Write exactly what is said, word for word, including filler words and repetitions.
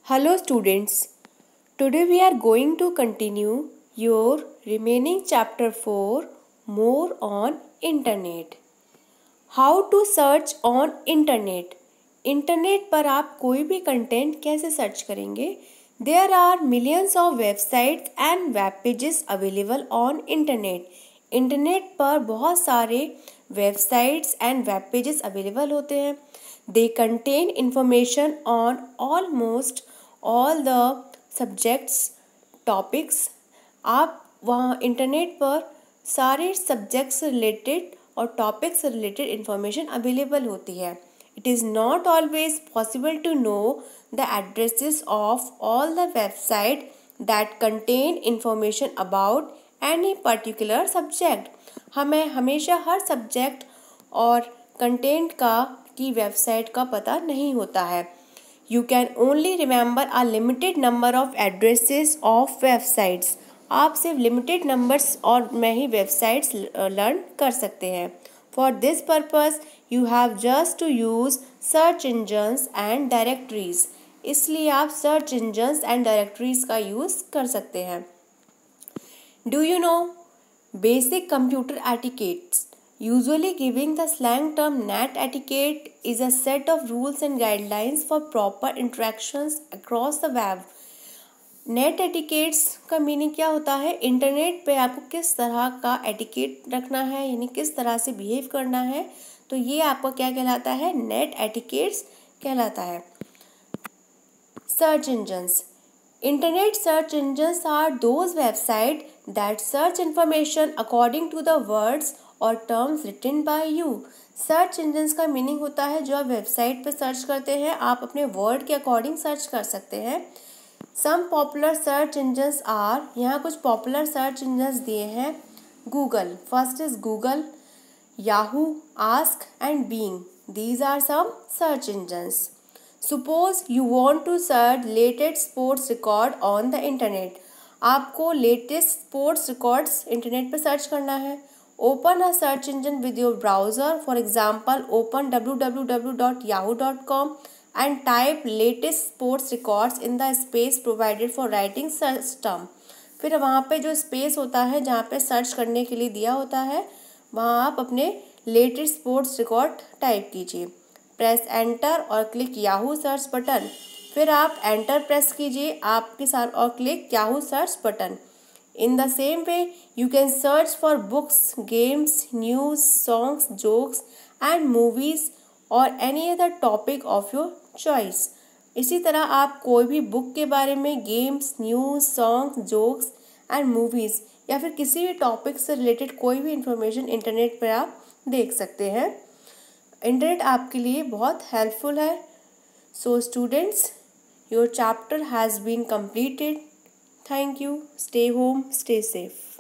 Hello students, today we are going to continue your remaining chapter four, more on internet. How to search on internet. Internet पर आप कोई भी content कैसे search करेंगे? There are millions of websites and web pages available on internet. Internet पर बहुत सारे websites and web pages available होते हैं. They contain information on almost all the subjects, topics. आप वहाँ इंटरनेट पर सारे सब्जेक्ट्स रिलेटेड और टॉपिक्स से रिलेटेड इंफॉर्मेशन अवेलेबल होती है. It is not always possible to know the addresses of all the websites that contain information about any particular subject. हमें हमेशा हर सब्जेक्ट और कंटेंट का की वेबसाइट का पता नहीं होता है. You can only remember a limited number of addresses of websites. आप सिर्फ लिमिटेड नंबर्स और में ही वेबसाइट्स लर्न कर सकते हैं. For this purpose, you have just to use search engines and directories. इसलिए आप search engines and directories का यूज़ कर सकते हैं. Do you know basic computer etiquettes? Usually giving the slang term net etiquette is a set of rules and guidelines for proper interactions across the web. Net etiquettes का meaning क्या होता है? Internet पे आपको किस तरह का एटिकेट रखना है, यानी किस तरह से बिहेव करना है, तो ये आपका क्या कहलाता है? नेट एटिकेट्स कहलाता है. Search engines. Internet search engines are those website that search information according to the words और terms written by you. Search engines का मीनिंग होता है जो आप वेबसाइट पे सर्च करते हैं, आप अपने वर्ड के अकॉर्डिंग सर्च कर सकते हैं. Some popular search engines are, यहाँ कुछ पॉपुलर सर्च इंजन्स दिए हैं. Google, first is Google, Yahoo, ask and Bing. These are some search engines. Suppose you want to search latest sports record on the internet. आपको latest sports records internet पर search करना है. Open a search engine with your browser. For example, open W W W dot Yahoo dot com and type latest sports records in the space provided for writing search term. फिर वहाँ पे जो space होता है जहाँ पे search करने के लिए दिया होता है, वहाँ आप अपने लेटेस्ट स्पोर्ट्स रिकॉर्ड टाइप कीजिए. प्रेस एंटर और क्लिक याहू सर्च बटन. फिर आप एंटर प्रेस कीजिए आपके साथ और click Yahoo search button. In the same way you can search for books, games, news, songs, jokes and movies और any other topic of your choice. इसी तरह आप कोई भी बुक के बारे में, games, news, songs, jokes and movies या फिर किसी भी टॉपिक से रिलेटेड कोई भी इंफॉर्मेशन इंटरनेट पर आप देख सकते हैं. इंटरनेट आपके लिए बहुत हेल्पफुल है. So students, your chapter has been completed. Thank you. Stay home, stay safe.